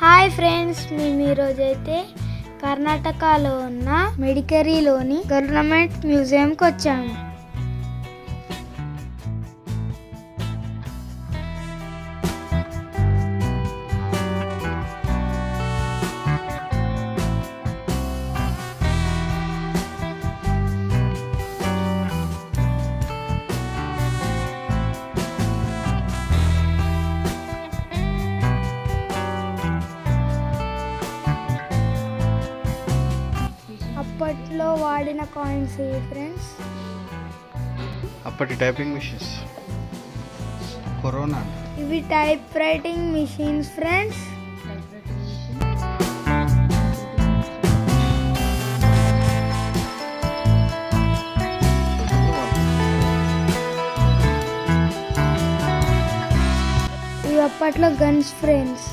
Hi friends, మేము ఈరోజైతే కర్ణాటకలో ఉన్న మెడికరీలోని గవర్నమెంట్ మ్యూజియంకి వచ్చాము. అప్పట్లో వాడిన కాయిన్స్ ఇవి ఫ్రెండ్స్. అప్పటి టైపింగ్ మిషన్స్ కరోనా. ఇవి టైప్ రైటింగ్ మిషన్స్ ఫ్రెండ్స్. ఇవి అప్పట్లో గన్స్ ఫ్రెండ్స్.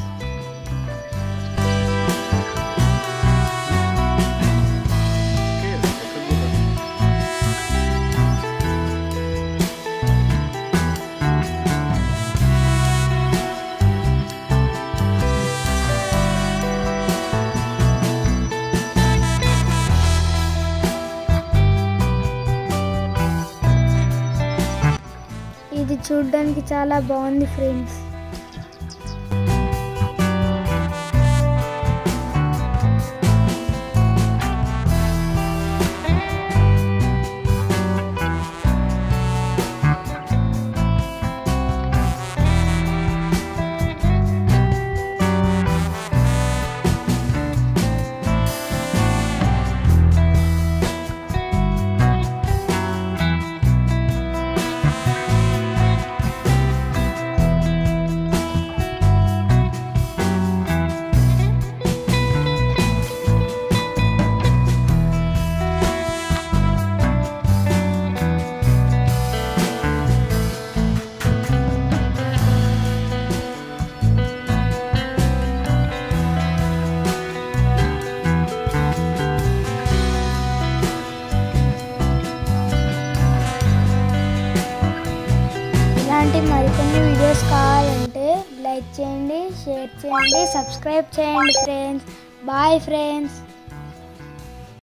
ఇది చూడడానికి చాలా బాగుంది ఫ్రెండ్స్. ఇలాంటి మరికొన్ని వీడియోస్ కావాలంటే లైక్ చేయండి, షేర్ చేయండి, సబ్స్క్రైబ్ చేయండి ఫ్రెండ్స్. Bye friends.